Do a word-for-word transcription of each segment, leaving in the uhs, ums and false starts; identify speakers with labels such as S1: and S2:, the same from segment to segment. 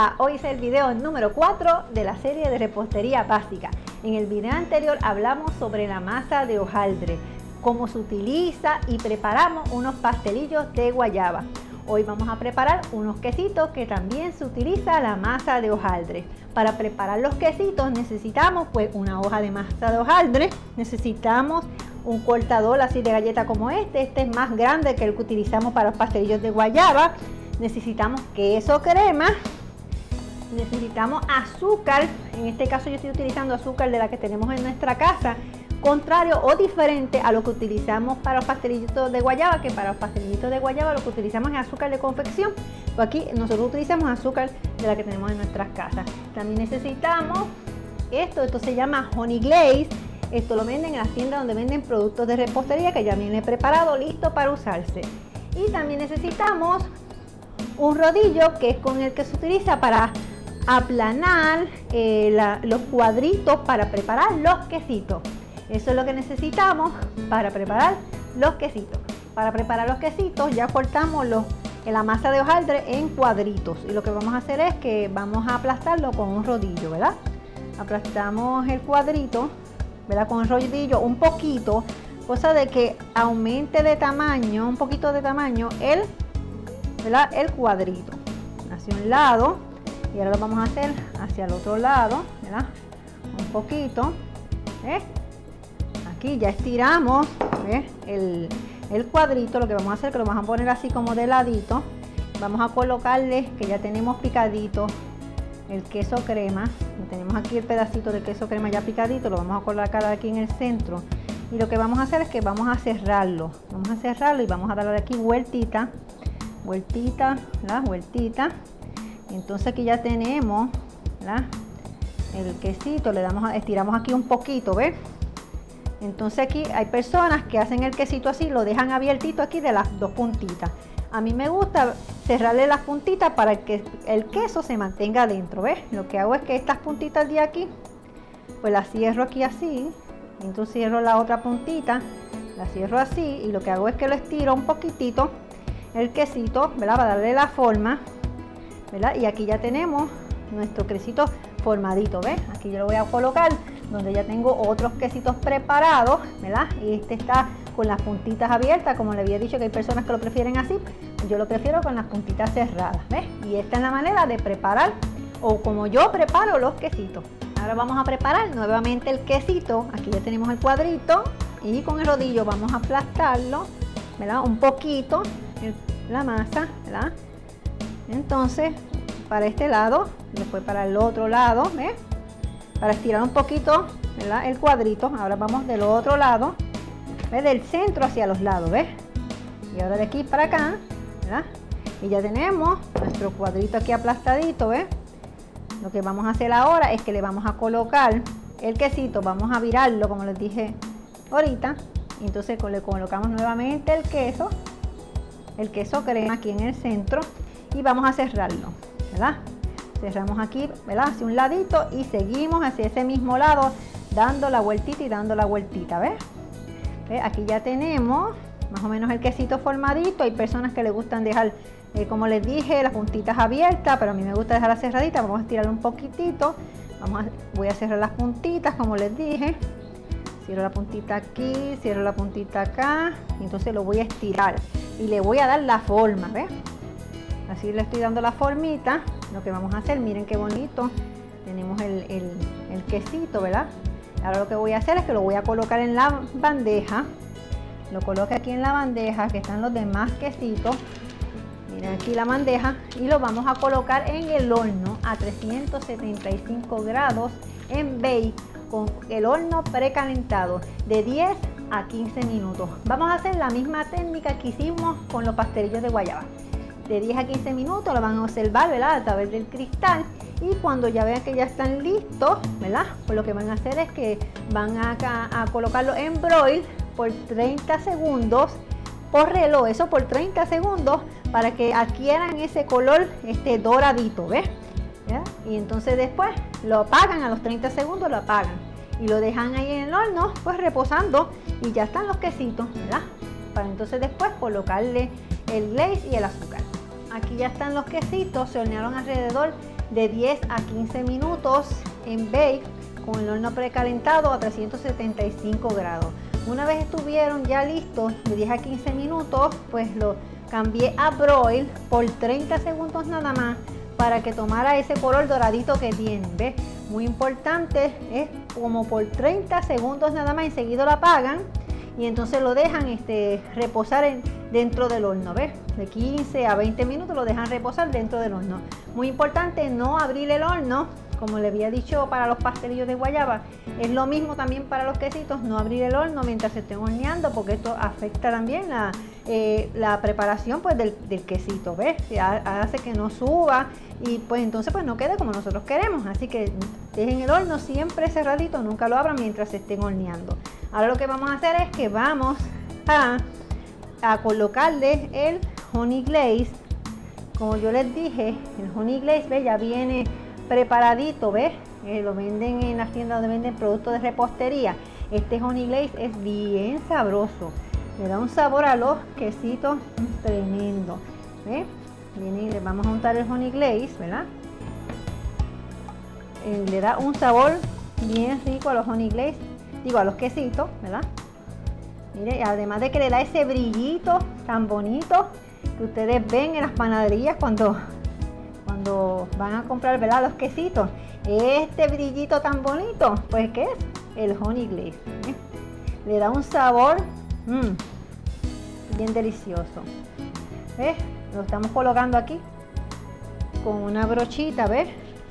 S1: Hola, hoy es el video número cuatro de la serie de repostería básica. En el video anterior hablamos sobre la masa de hojaldre, cómo se utiliza y preparamos unos pastelillos de guayaba. Hoy vamos a preparar unos quesitos que también se utiliza la masa de hojaldre. Para preparar los quesitos necesitamos pues una hoja de masa de hojaldre, necesitamos un cortador así de galleta como este, este es más grande que el que utilizamos para los pastelillos de guayaba. Necesitamos queso crema, necesitamos azúcar, en este caso yo estoy utilizando azúcar de la que tenemos en nuestra casa, contrario o diferente a lo que utilizamos para los pastelillitos de guayaba, que para los pastelillitos de guayaba lo que utilizamos es azúcar de confección, pues aquí nosotros utilizamos azúcar de la que tenemos en nuestras casas. También necesitamos esto, esto se llama honey glaze, esto lo venden en las tiendas donde venden productos de repostería que ya viene preparado, listo para usarse. Y también necesitamos un rodillo que es con el que se utiliza para aplanar eh, la, los cuadritos para preparar los quesitos. Eso es lo que necesitamos para preparar los quesitos. Para preparar los quesitos ya cortamos los, la masa de hojaldre en cuadritos y lo que vamos a hacer es que vamos a aplastarlo con un rodillo, ¿verdad? Aplastamos el cuadrito, ¿verdad? Con el rodillo un poquito, cosa de que aumente de tamaño, un poquito de tamaño el ¿verdad? El cuadrito hacia un lado y ahora lo vamos a hacer hacia el otro lado, ¿verdad? Un poquito, ¿ves? Aquí ya estiramos, ¿ves? El, el cuadrito, lo que vamos a hacer es que lo vamos a poner así como de ladito, vamos a colocarle que ya tenemos picadito el queso crema, tenemos aquí el pedacito de queso crema ya picadito, lo vamos a colocar aquí en el centro y lo que vamos a hacer es que vamos a cerrarlo, vamos a cerrarlo y vamos a darle aquí vueltita, vueltita, la vueltita. Entonces aquí ya tenemos ¿verdad? El quesito, le damos, estiramos aquí un poquito, ¿ves? Entonces aquí hay personas que hacen el quesito así, lo dejan abiertito aquí de las dos puntitas. A mí me gusta cerrarle las puntitas para que el queso se mantenga adentro, ¿ves? Lo que hago es que estas puntitas de aquí, pues las cierro aquí así, entonces cierro la otra puntita, la cierro así y lo que hago es que lo estiro un poquitito el quesito, ¿verdad? Para darle la forma, ¿verdad? Y aquí ya tenemos nuestro quesito formadito, ¿ves? Aquí yo lo voy a colocar donde ya tengo otros quesitos preparados, ¿verdad? Y este está con las puntitas abiertas, como le había dicho que hay personas que lo prefieren así, yo lo prefiero con las puntitas cerradas, ¿ves? Y esta es la manera de preparar, o como yo preparo los quesitos. Ahora vamos a preparar nuevamente el quesito, aquí ya tenemos el cuadrito y con el rodillo vamos a aplastarlo, ¿verdad? Un poquito la masa, ¿verdad? Entonces para este lado, después para el otro lado, ¿ves? Para estirar un poquito, ¿verdad? El cuadrito. Ahora vamos del otro lado, ¿ves? Del centro hacia los lados, ¿ves? Y ahora de aquí para acá, ¿verdad? Y ya tenemos nuestro cuadrito aquí aplastadito, ¿ves? Lo que vamos a hacer ahora es que le vamos a colocar el quesito, vamos a virarlo como les dije ahorita. Entonces le colocamos nuevamente el queso, el queso crema aquí en el centro y vamos a cerrarlo, ¿verdad? Cerramos aquí, ¿verdad? Hacia un ladito y seguimos hacia ese mismo lado dando la vueltita y dando la vueltita, ¿ves? ¿Ves? Aquí ya tenemos más o menos el quesito formadito. Hay personas que les gustan dejar, eh, como les dije, las puntitas abiertas, pero a mí me gusta dejarlas cerraditas. Vamos a estirar un poquitito. Vamos a, voy a cerrar las puntitas, como les dije. Cierro la puntita aquí, cierro la puntita acá, entonces lo voy a estirar y le voy a dar la forma, ¿ves? Así le estoy dando la formita. Lo que vamos a hacer, miren qué bonito, tenemos el, el, el quesito, ¿verdad? Ahora lo que voy a hacer es que lo voy a colocar en la bandeja, lo coloco aquí en la bandeja, que están los demás quesitos, miren aquí la bandeja, y lo vamos a colocar en el horno a trescientos setenta y cinco grados en bake, con el horno precalentado de diez a quince minutos. Vamos a hacer la misma técnica que hicimos con los pastelillos de guayaba. De diez a quince minutos lo van a observar, ¿verdad? A través del cristal y cuando ya vean que ya están listos, ¿verdad? Pues lo que van a hacer es que van a, a, a colocarlo en broil por treinta segundos por reloj, eso por treinta segundos para que adquieran ese color este doradito, ¿ves? ¿Ya? Y entonces después lo apagan a los treinta segundos, lo apagan y lo dejan ahí en el horno pues reposando y ya están los quesitos, ¿verdad? Para entonces después colocarle el glaze y el azúcar. Aquí ya están los quesitos, se hornearon alrededor de diez a quince minutos en bake con el horno precalentado a trescientos setenta y cinco grados. Una vez estuvieron ya listos de diez a quince minutos, pues lo cambié a broil por treinta segundos nada más para que tomara ese color doradito que tienen, ¿ves? Muy importante, es como por treinta segundos nada más, enseguida lo apagan y entonces lo dejan este, reposar en, dentro del horno, ¿ves? De quince a veinte minutos lo dejan reposar dentro del horno. Muy importante no abrir el horno, como le había dicho para los pastelillos de guayaba, es lo mismo también para los quesitos, no abrir el horno mientras se estén horneando porque esto afecta también la, eh, la preparación pues, del, del quesito, ¿ves? Hace que no suba y pues entonces pues no quede como nosotros queremos, así que dejen el horno siempre cerradito, nunca lo abran mientras se estén horneando. Ahora lo que vamos a hacer es que vamos a, a colocarle el honey glaze. Como yo les dije, el honey glaze, ¿ves? Ya viene preparadito, ¿ves? Eh, lo venden en las tiendas donde venden productos de repostería. Este honey glaze es bien sabroso, le da un sabor a los quesitos tremendo, ¿ves? Viene, le vamos a untar el honey glaze, ¿verdad? Eh, le da un sabor bien rico a los honey glaze, digo a los quesitos, ¿verdad? Mire, además de que le da ese brillito tan bonito que ustedes ven en las panaderías cuando cuando van a comprar, ¿verdad?, los quesitos. Este brillito tan bonito, pues ¿qué es? El honey glaze, ¿eh? Le da un sabor mmm, bien delicioso. ¿Ves? Lo estamos colocando aquí con una brochita, ¿ves?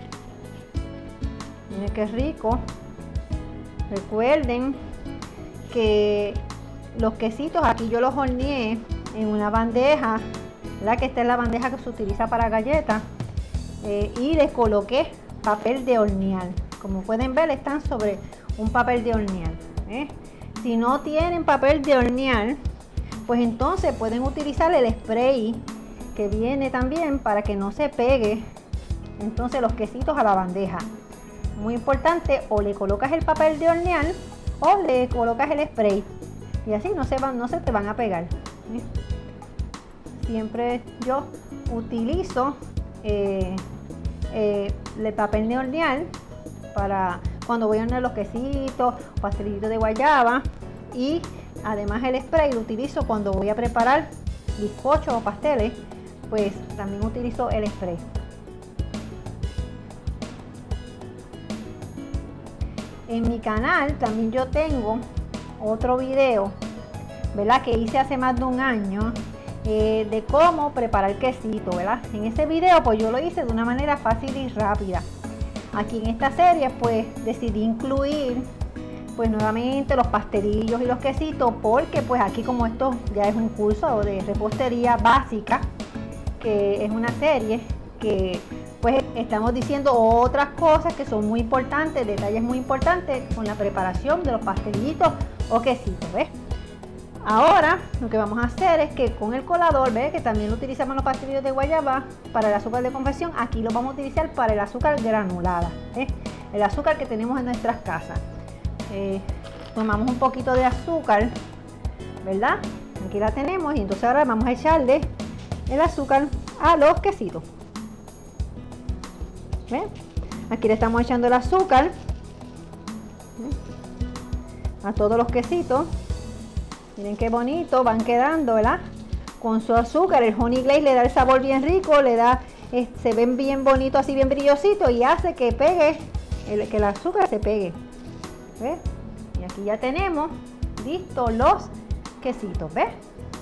S1: Miren qué rico. Recuerden que los quesitos aquí yo los horneé en una bandeja, ¿verdad? Que esta es la bandeja que se utiliza para galletas. Eh, y les coloqué papel de hornear. Como pueden ver, están sobre un papel de hornear, ¿eh? Si no tienen papel de hornear, pues entonces pueden utilizar el spray que viene también para que no se pegue entonces los quesitos a la bandeja. Muy importante, o le colocas el papel de hornear o le colocas el spray y así no se van, no se te van a pegar, ¿eh? Siempre yo utilizo Eh, eh, el papel de hornear para cuando voy a hornear los quesitos, pastelitos de guayaba, y además el spray lo utilizo cuando voy a preparar bizcochos o pasteles, pues también utilizo el spray. En mi canal también yo tengo otro video, ¿verdad?, que hice hace más de un año. Eh, de cómo preparar quesito, ¿verdad? En ese video pues yo lo hice de una manera fácil y rápida. Aquí en esta serie pues decidí incluir pues nuevamente los pastelillos y los quesitos, porque pues aquí como esto ya es un curso de repostería básica, que es una serie que pues estamos diciendo otras cosas que son muy importantes, detalles muy importantes con la preparación de los pastelillitos o quesitos, ¿ves? Ahora lo que vamos a hacer es que con el colador, ¿ves?, que también lo utilizamos en los pastelillos de guayaba para el azúcar de confección, aquí lo vamos a utilizar para el azúcar granulada, ¿eh? El azúcar que tenemos en nuestras casas. Eh, tomamos un poquito de azúcar, ¿verdad? Aquí la tenemos y entonces ahora vamos a echarle el azúcar a los quesitos. ¿Ven? Aquí le estamos echando el azúcar, ¿eh?, a todos los quesitos. Miren qué bonito van quedando, ¿verdad? Con su azúcar. El honey glaze le da el sabor bien rico, le da, eh, se ven bien bonitos, así bien brillositos, y hace que pegue, el, que el azúcar se pegue. ¿Ves? Y aquí ya tenemos listos los quesitos, ¿ves?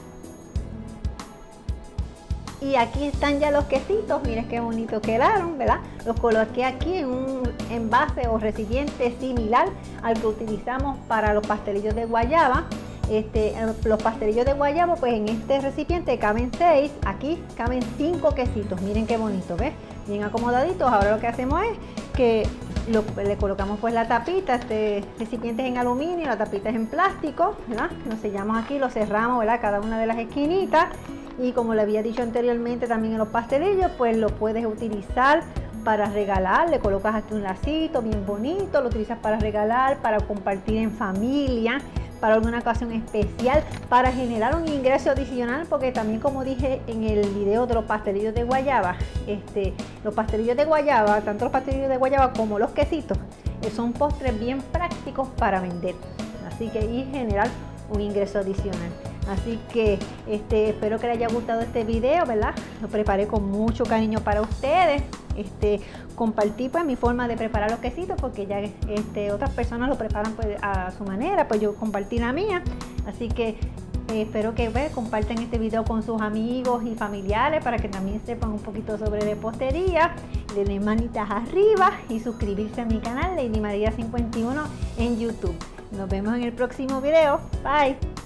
S1: Y aquí están ya los quesitos, miren qué bonito quedaron, ¿verdad? Los coloqué aquí en un envase o recipiente similar al que utilizamos para los pastelillos de guayaba. Este, los pastelillos de guayaba, pues en este recipiente caben seis, aquí caben cinco quesitos, miren qué bonito, ¿ves? Bien acomodaditos. Ahora lo que hacemos es que lo, le colocamos pues la tapita, este recipiente es en aluminio, la tapita es en plástico, ¿verdad? Lo sellamos aquí, lo cerramos, ¿verdad?, cada una de las esquinitas, y como le había dicho anteriormente también en los pastelillos, pues lo puedes utilizar para regalar, le colocas aquí un lacito bien bonito, lo utilizas para regalar, para compartir en familia. para alguna ocasión especial, para generar un ingreso adicional, porque también, como dije en el video de los pastelillos de guayaba, este, los pastelillos de guayaba, tanto los pastelillos de guayaba como los quesitos, eh, son postres bien prácticos para vender, así que y generar un ingreso adicional. Así que este, espero que les haya gustado este video, ¿verdad? Lo preparé con mucho cariño para ustedes. Este, compartí pues mi forma de preparar los quesitos, porque ya este, otras personas lo preparan pues, a su manera, pues yo compartí la mía. Así que eh, espero que pues, compartan este video con sus amigos y familiares para que también sepan un poquito sobre repostería. Le den manitas arriba y suscribirse a mi canal Lady María cincuenta y uno en YouTube. Nos vemos en el próximo video. Bye.